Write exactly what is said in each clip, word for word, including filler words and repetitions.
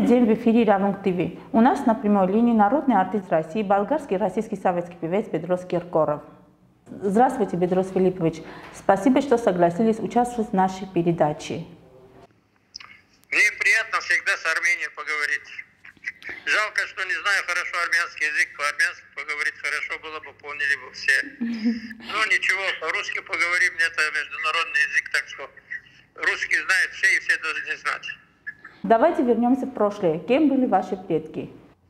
день в эфире Равунг ТВ. У нас на прямой линии народный артист России, болгарский российский советский певец Бедрос Киркоров. Здравствуйте, Бедрос Филиппович. Спасибо, что согласились участвовать в нашей передаче. Мне приятно всегда с Арменией поговорить. Жалко, что не знаю хорошо армянский язык. По-армянски поговорить хорошо было бы, поняли бы все. Ну ничего, по-русски поговорим, это международный язык, так что русский знают все и все должны знать. Давайте вернемся в прошлое. Кем были ваши предки?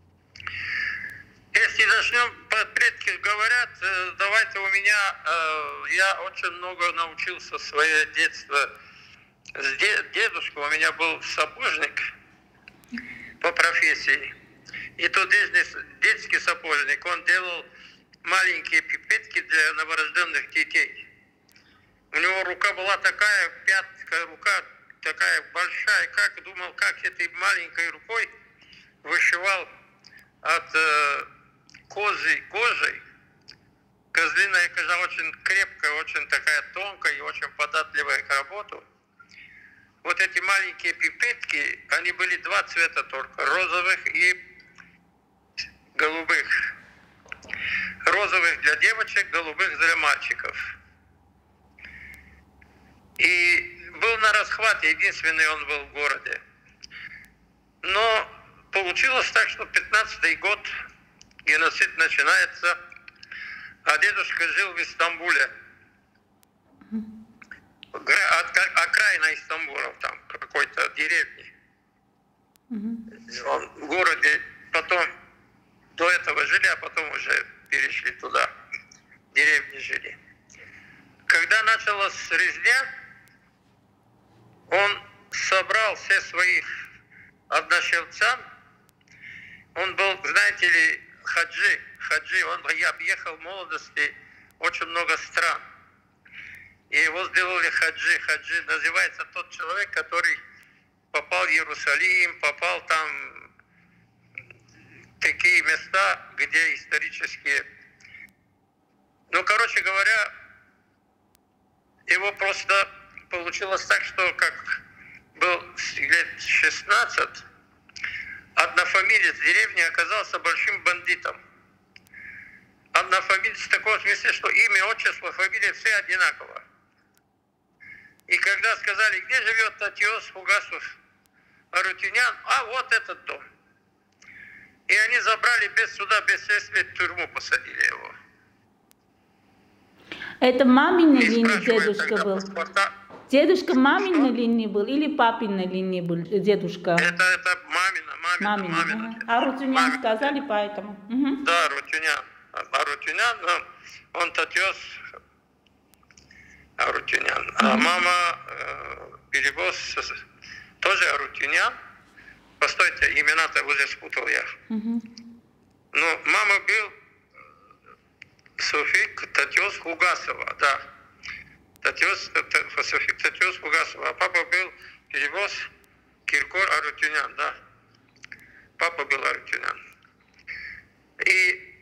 Если начнем про предки говорят, давайте у меня, я очень много научился в свое детство. Дедушка у меня был сапожник по профессии. И тот детский сапожник, он делал маленькие пипетки для новорожденных детей. У него рука была такая, пятка, рука такая большая, как думал, как этой маленькой рукой вышивал от э, козы кожей. Козлиная кожа очень крепкая, очень такая тонкая и очень податливая к работу. Вот эти маленькие пипетки, они были два цвета только, розовых и голубых. Розовых для девочек, голубых для мальчиков. И был на расхвате, единственный он был в городе. Но получилось так, что пятнадцатый год, геноцид начинается, а дедушка жил в Истамбуле. Окраина Истамбула, там, какой-то деревни. Он в городе, потом до этого жили, а потом уже перешли туда, в деревне жили. Когда началась резня, он собрал все своих односельчан. Он был, знаете ли, хаджи. Хаджи, он объехал в молодости очень много стран. И его сделали хаджи. Хаджи называется тот человек, который попал в Иерусалим, попал там в такие места, где исторические. Ну, короче говоря, его просто получилось так, что как был лет шестнадцать, однофамилец в деревне оказался большим бандитом. Однофамилец в таком смысле, что имя, отчество, фамилия все одинаково. И когда сказали, где живет Татьос Фугасов Арутюнян, а вот этот дом. И они забрали без суда, без следствия, в тюрьму посадили его. Это мамин линии дедушка был? Паспорта. Дедушка мамин на линии был или папин на линии был дедушка? Это, это мамина, мамина, мамина. мамина. Ага. А Арутюнян сказали поэтому? Угу. Да, Арутюнян. Арутюнян, он Татьос Арутюнян. А угу. мама э, перевоз тоже Арутюнян. Постойте, имена-то уже спутал я. Угу. Но мама был Софик Татьос Хугасова, да. Татьос, Софик Татьос Хугасова. А папа был перевоз Киркор Арутюнян, да. Папа был Арутюнян. И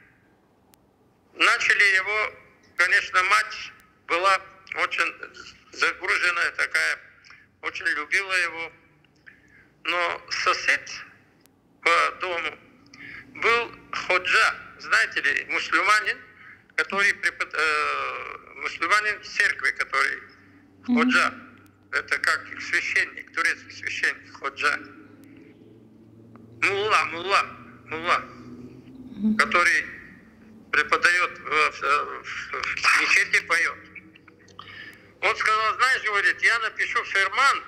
начали его, конечно, мать была очень загруженная такая, очень любила его. Но сосед по дому был ходжа, знаете ли, мусульманин, который препод... э, мусульманин в церкви, который ходжа. Mm-hmm. Это как священник, турецкий священник, ходжа. Мулла, мулла, мулла, mm-hmm. который преподает в, в, в мечети, поет. Он сказал, знаешь, говорит, я напишу ферман.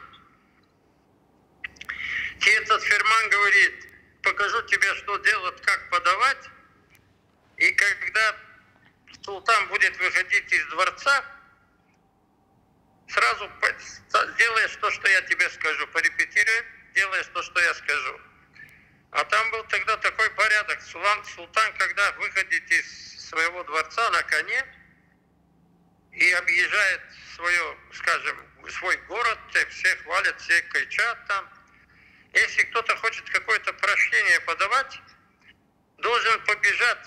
И этот ферман говорит, покажу тебе, что делать, как подавать. И когда султан будет выходить из дворца, сразу делаешь то, что я тебе скажу. Порепетируй, делаешь то, что я скажу. А там был тогда такой порядок. Султан, султан когда выходит из своего дворца на коне и объезжает свое, скажем, свой город, все хвалят, все кричат там. Если кто-то хочет какое-то прощение подавать, должен побежать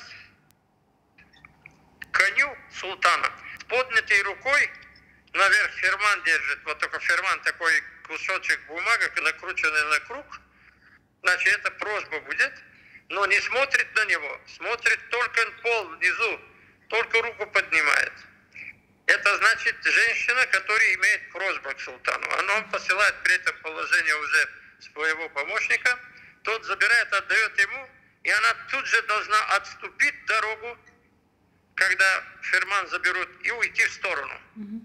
к коню султана с поднятой рукой, наверх ферман держит, вот только ферман такой кусочек бумаги, накрученный на круг, значит, это просьба будет, но не смотрит на него, смотрит только на пол внизу, только руку поднимает. Это значит женщина, которая имеет просьбу к султану. Она он посылает при этом положение уже своего помощника, тот забирает, отдает ему, и она тут же должна отступить дорогу, когда ферман заберут, и уйти в сторону. Mm-hmm.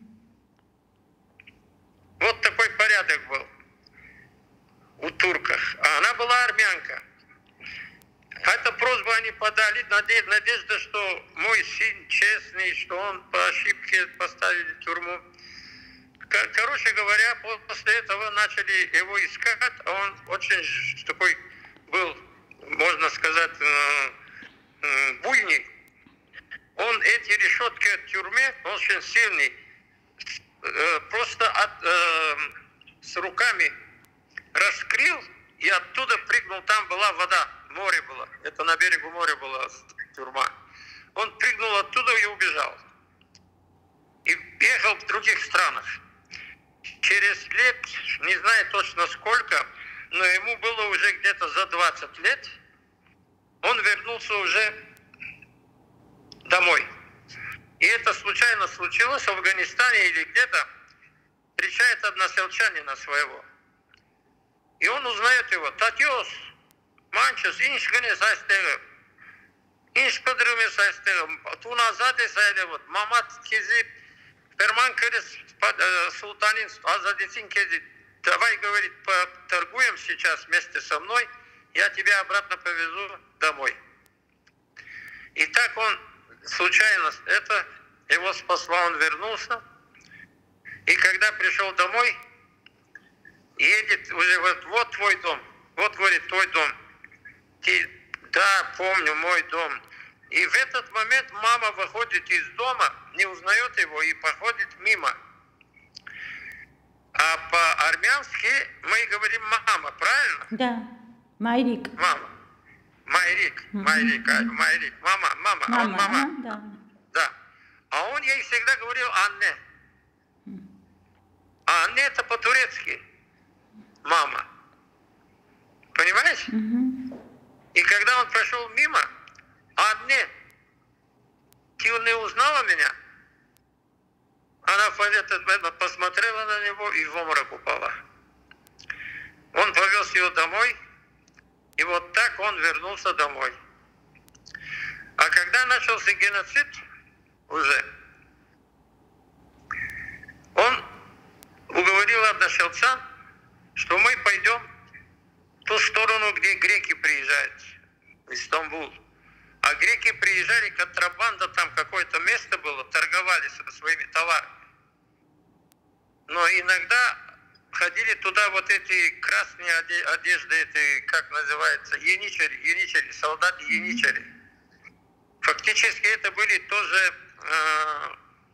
Вот такой порядок был у турков. А она была армянка. Эту просьбу они подали, надежда, что мой сын честный, что он по ошибке поставили в тюрьму. Короче говоря, после этого начали его искать, а он очень такой был, можно сказать, буйный. Он эти решетки от тюрьмы, очень сильный, просто от, э, с руками раскрыл и оттуда прыгнул, там была вода, море было, это на берегу моря была тюрьма. Он прыгнул оттуда и убежал. И ехал в других странах. Через лет, не знаю точно сколько, но ему было уже где-то за двадцать лет, он вернулся уже домой. И это случайно случилось в Афганистане или где-то, встречает односельчанина своего. И он узнает его. Татьос, манчес, инш гане сайстега, инш подрыме сайстега, ту назаде сайде вот, мамат кези, ферман керес султанин азадисин кези, давай, говорит, поторгуем сейчас вместе со мной, я тебя обратно повезу домой. И так он случайно, это его спасла, он вернулся. И когда пришел домой, едет уже, вот, вот твой дом, вот, говорит, твой дом. Ты, да, помню, мой дом. И в этот момент мама выходит из дома, не узнает его и проходит мимо. А по-армянски мы говорим мама, правильно? Да, Майрик. Мама. Майрик, Майрик, Майрик, мама, мама, мама, а он мама. А, да. Да. А он ей всегда говорил Анне. А Анне это по-турецки. Мама. Понимаешь? Угу. И когда он прошел мимо, Анне, ты не узнала меня? Она посмотрела на него и в обморок упала. Он повез ее домой, и вот так он вернулся домой. А когда начался геноцид уже, он уговорил односельчан, что мы пойдем в ту сторону, где греки приезжают, в Стамбул. А греки приезжали, контрабанда, там какое-то место было, торговали со своими товарами. Но иногда ходили туда вот эти красные одежды, эти, как называется, яничари, яничари, солдаты яничари. Фактически это были тоже э,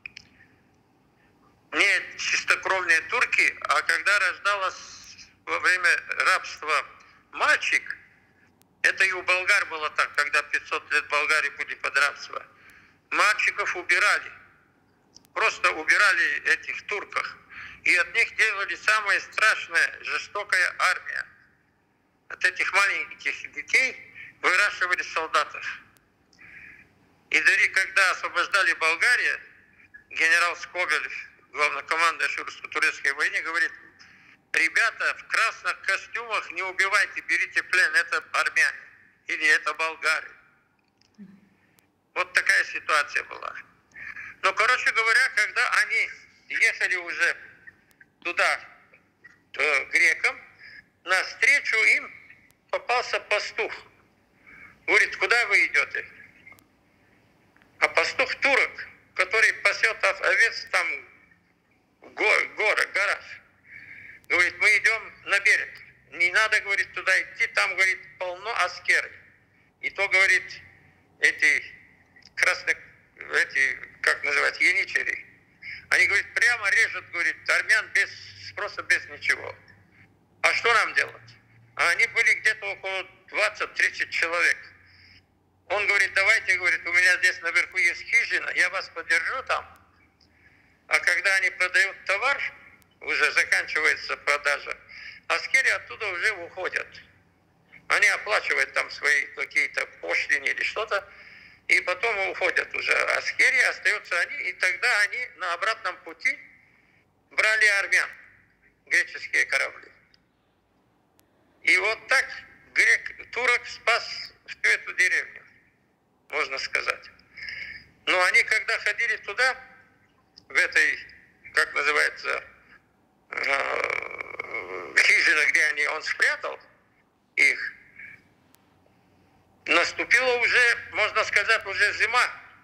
не чистокровные турки, а когда рождалась во время рабства мальчик, это и у болгар было так, когда пятьсот лет Болгарии были под рабство, мальчиков убирали, просто убирали этих турков. И от них делали самая страшная, жестокая армия. От этих маленьких детей выращивали солдатов. И даже когда освобождали Болгарию, генерал Скобелев, главнокомандующий русско-турецкой войны, говорит: ребята, в красных костюмах не убивайте, берите плен, это армяне или это болгары. Вот такая ситуация была. Но, короче говоря, когда они ехали уже туда, к грекам, навстречу им попался пастух. Говорит: куда вы идете? А пастух турок, который пасет овец там в гор, горах, горах. Говорит: мы идем на берег. Не надо, говорит, туда идти, там, говорит, полно аскеров. И то, говорит, эти красные, эти, как называть, яничари. Они, говорит, прямо режут, говорит, армян без спроса, без ничего. А что нам делать? А они были где-то около двадцать-тридцать человек. Он говорит: давайте, говорит, у меня здесь наверху есть хижина, я вас подержу там. А когда они продают товар, уже заканчивается продажа, аскери оттуда уже уходят. Они оплачивают там свои какие-то пошлины или что-то, и потом уходят уже. А с Керри остаются они, и тогда они на обратном пути брали армян, греческие корабли. И вот так грек, турок спас всю эту деревню, можно сказать. Но они, когда ходили туда, в этой, как называется, э, хижина, где они, он спрятал их, наступила уже, можно сказать, уже зима.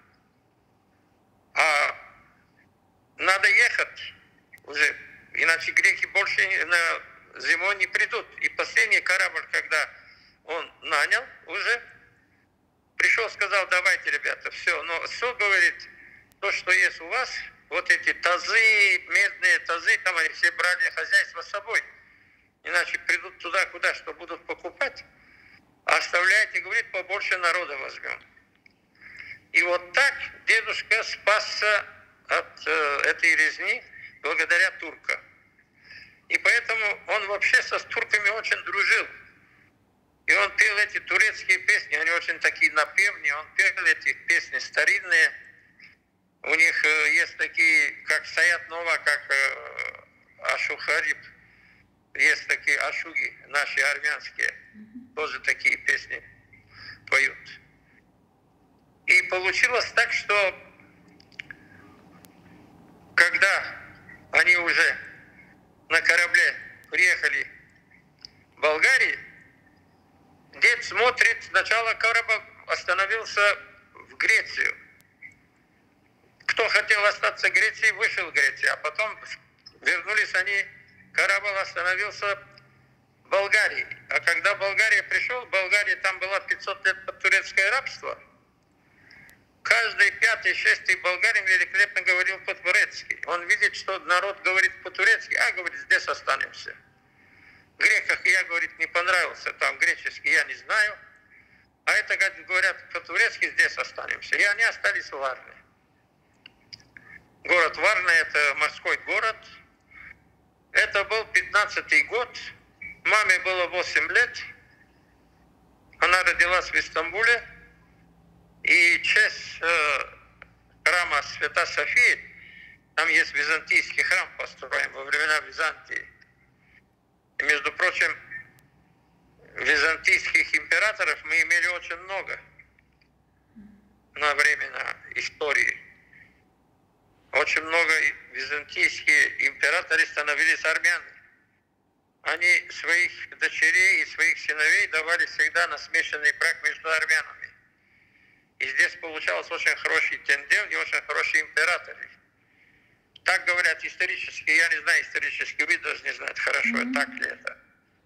А надо ехать уже, иначе греки больше на зимой не придут. И последний корабль, когда он нанял уже, пришел, сказал: давайте, ребята, все. Но все, говорит, то, что есть у вас, вот эти тазы, медные тазы, там они все брали хозяйство с собой. Иначе придут туда, куда, что будут покупать. Оставляйте, говорит, побольше народа возьмем. И вот так дедушка спасся от э, этой резни благодаря туркам. И поэтому он вообще со турками очень дружил. И он пел эти турецкие песни, они очень такие напевные, он пел эти песни старинные. У них э, есть такие, как Саят Нова, как э, Ашухариб, есть такие ашуги, наши армянские, тоже такие песни поют. И получилось так, что когда они уже на корабле приехали в Болгарию, дед смотрит, сначала корабль остановился в Грецию. Кто хотел остаться в Греции, вышел в Грецию, а потом вернулись они, корабль остановился в Болгарии. А когда в Болгарию пришел, в Болгарии там было пятьсот лет под турецкое рабство. Каждый пятый, шестый болгарин великолепно говорил по-турецки. Он видит, что народ говорит по-турецки, а говорит, здесь останемся. В греках я, говорит, не понравился, там греческий я не знаю. А это, говорят, по-турецки, здесь останемся. И они остались в Варне. Город Варна — это морской город. Это был пятнадцатый год. Маме было восемь лет. Она родилась в Истамбуле. И честь э, храма Свята Софии, там есть византийский храм, построен во времена Византии. И, между прочим, византийских императоров мы имели очень много на времена истории. Очень много византийские императоры становились армянами. Они своих дочерей и своих сыновей давали всегда на смешанный брак между армянами. И здесь получалось очень хороший тендем и очень хорошие императоры. Так говорят исторически, я не знаю исторически, вы даже не знаете хорошо, mm-hmm. так ли это.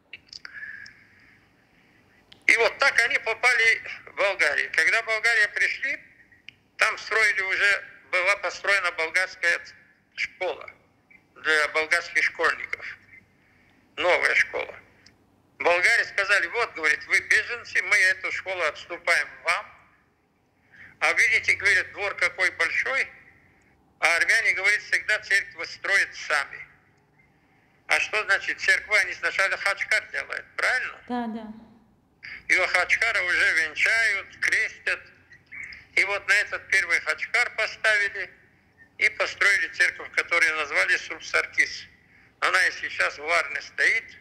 И вот так они попали в Болгарию. Когда в Болгарию пришли, там строили уже, была построена болгарская школа для болгарских школьников. Новая школа. Болгаре сказали: вот, говорит, вы беженцы, мы эту школу отступаем вам. А видите, говорят, двор какой большой, а армяне, говорит, всегда церковь строят сами. А что значит церковь? Они сначала хачкар делают, правильно? Да, да. И у хачкара уже венчают, крестят. И вот на этот первый хачкар поставили и построили церковь, которую назвали Сурбсаркис. Она и сейчас в Варне стоит,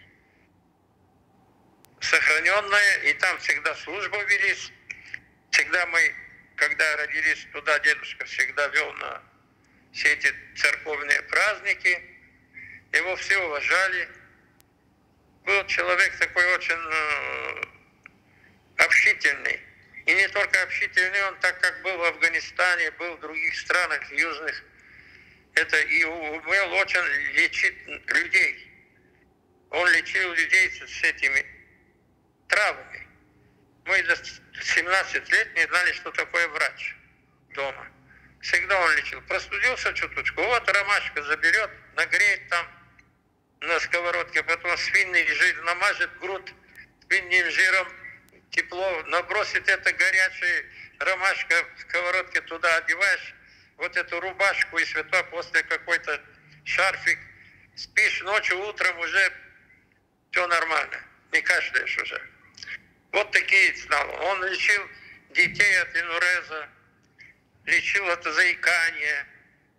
сохраненная, и там всегда службы велись. Всегда мы, когда родились туда, дедушка всегда вел на все эти церковные праздники. Его все уважали. Был человек такой очень э, общительный. И не только общительный, он так как был в Афганистане, был в других странах южных, это и умел очень лечить людей. Он лечил людей с этими травами. Мы до семнадцати лет не знали, что такое врач дома. Всегда он лечил. Простудился чуточку, вот ромашка заберет, нагреет там на сковородке, потом свиный жир намажет грудь свиным жиром, тепло, набросит это горячее, ромашка в сковородке туда одеваешь, вот эту рубашку и светла, после какой-то шарфик, спишь ночью, утром уже все нормально, не кашляешь уже. Вот такие знал. Он лечил детей от инуреза, лечил от заикания.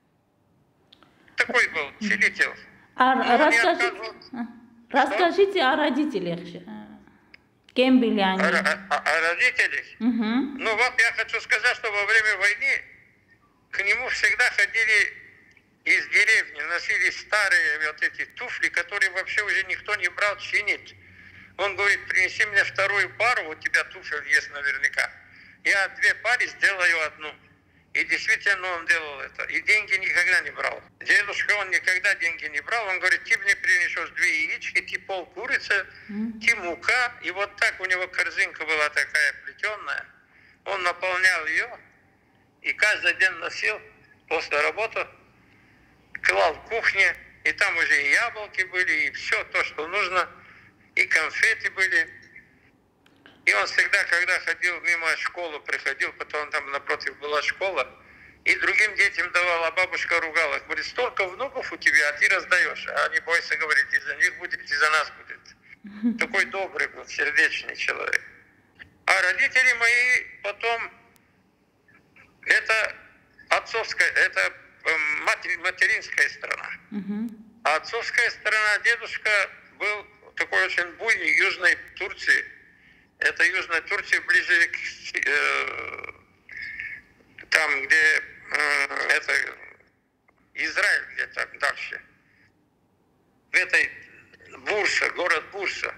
Такой был целитель. А Но расскажите, расскажите о родителях. Кем были они? О, о, о родителях? Угу. Ну вот я хочу сказать, что во время войны к нему всегда ходили из деревни, носили старые вот эти туфли, которые вообще уже никто не брал чинить. Он говорит, принеси мне вторую пару, у тебя туфель есть наверняка. Я две пары сделаю одну. И действительно он делал это. И деньги никогда не брал. Дедушка, он никогда деньги не брал. Он говорит, ты мне принесешь две яички, ты пол курицы, ты мука. И вот так у него корзинка была такая плетеная. Он наполнял ее и каждый день носил после работы, клал в кухне. И там уже и яблоки были, и все то, что нужно. И конфеты были. И он всегда, когда ходил мимо школы, приходил, потом там напротив была школа, и другим детям давал, а бабушка ругала. Говорит, столько внуков у тебя, а ты раздаешь. А не бойся, говорит, из-за них будет, из-за нас будет. Такой добрый был, сердечный человек. А родители мои потом, это отцовская, это матери, материнская страна. А отцовская сторона, дедушка был такой очень буйный, южной Турции. Это Южная Турция, ближе к э, там, где э, это Израиль, где-то дальше. В этой Бурса, город Бурса.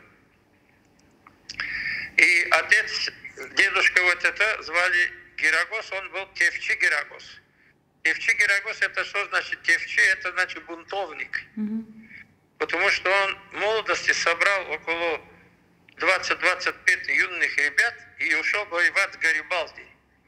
И отец, дедушка вот это звали Герагос, он был Тевчи Герагос. Тевчи Герагос, это что значит Тевчи? Это значит бунтовник. Mm-hmm. Потому что он в молодости собрал около двадцать-двадцать пять юных ребят и ушел воевать с Гарибалди.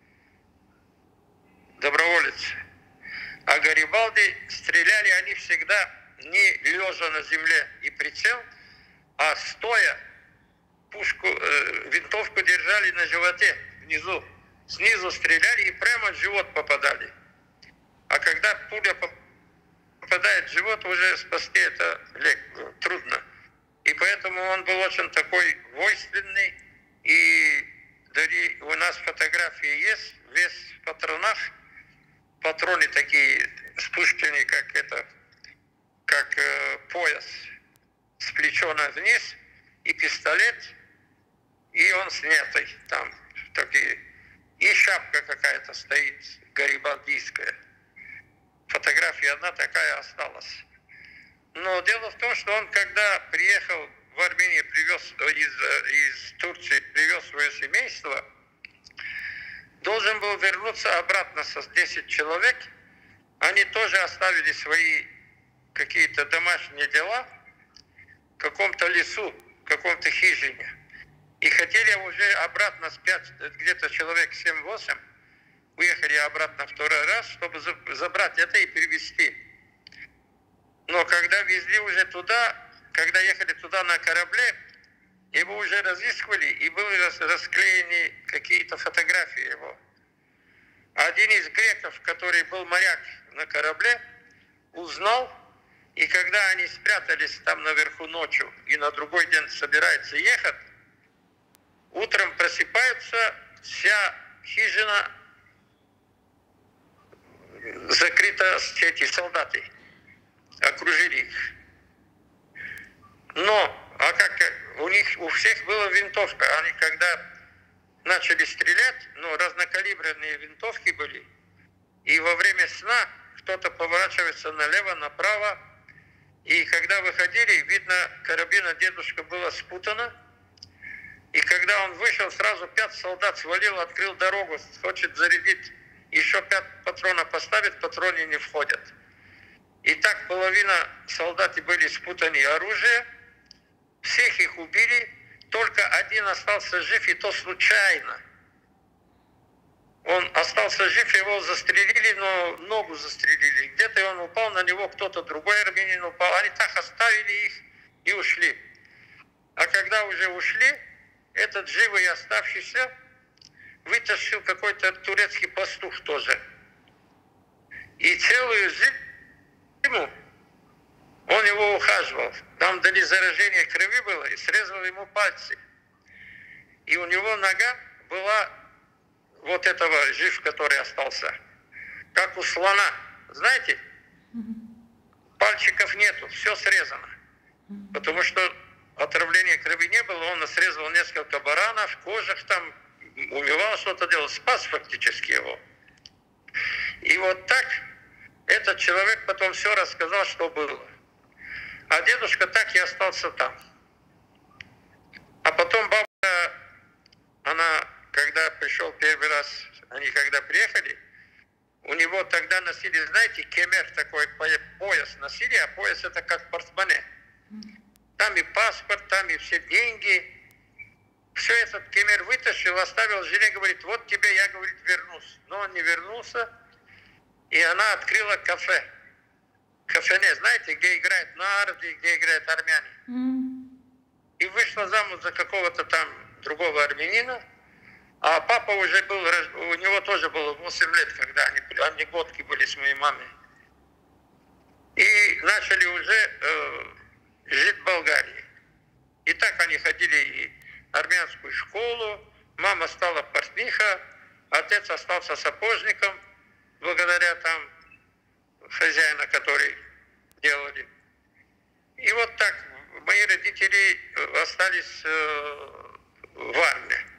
Доброволец. А Гарибалди стреляли они всегда не лежа на земле и прицел, а стоя пушку, э, винтовку держали на животе внизу. Снизу стреляли и прямо в живот попадали. А когда пуля попадает в живот, уже спасти это легко, трудно. И поэтому он был очень такой войственный. И у нас фотографии есть, весь в патронах. Патроны такие с пушками, как это, как э, пояс, сплеченный вниз, и пистолет, и он снятый там такие. И шапка какая-то стоит, гарибальдийская. Фотография одна такая осталась. Но дело в том, что он, когда приехал в Армению, привез из, из Турции, привез свое семейство, должен был вернуться обратно со десять человек. Они тоже оставили свои какие-то домашние дела в каком-то лесу, в каком-то хижине. И хотели уже обратно с пять, где-то человек семь-восемь, уехали обратно второй раз, чтобы забрать это и перевезти. Но когда везли уже туда, когда ехали туда на корабле, его уже разыскивали, и были расклеены какие-то фотографии его. Один из греков, который был моряк на корабле, узнал, и когда они спрятались там наверху ночью, и на другой день собираются ехать, утром просыпаются, вся хижина закрыта, эти солдаты окружили их. Но, а как у них, у всех была винтовка, они когда начали стрелять, ну, разнокалиберные винтовки были, и во время сна кто-то поворачивается налево, направо, и когда выходили, видно, карабина дедушка была спутана, и когда он вышел, сразу пять солдат свалил, открыл дорогу, хочет зарядить, еще пять патронов поставить, патроны не входят. И так половина солдат были спутаны оружие, всех их убили, только один остался жив, и то случайно. Он остался жив, его застрелили, но ногу застрелили. Где-то он упал, на него кто-то другой армянин упал. Они так оставили их и ушли. А когда уже ушли, этот живый оставшийся вытащил какой-то турецкий пастух тоже. И целую зиму он его ухаживал. Там дали заражение крови было и срезал ему пальцы. и у него нога была вот этого жив, который остался, как у слона, знаете? Пальчиков нету, все срезано. Потому что отравления крови не было, он срезал несколько баранов, кожах там, умывал что-то, делал, спас фактически его. И вот так этот человек потом все рассказал, что было. А дедушка так и остался там. А потом бабушка, она, когда пришел первый раз, они когда приехали, у него тогда носили, знаете, кемер такой, пояс носили, а пояс это как портмоне. Там и паспорт, там и все деньги. Все этот кемер вытащил, оставил жене, говорит, вот тебе, я, говорит, вернусь. Но он не вернулся, и она открыла кафе. Кафене, знаете, где играют нарды, где играют армяне. И вышла замуж за какого-то там другого армянина. А папа уже был, у него тоже было восемь лет, когда они, они годки были с моей мамой. И начали уже э, жить в Болгарии. И так они ходили и в армянскую школу. Мама стала портниха, отец остался сапожником, благодаря там хозяина, который делали. И вот так мои родители остались э, в армии.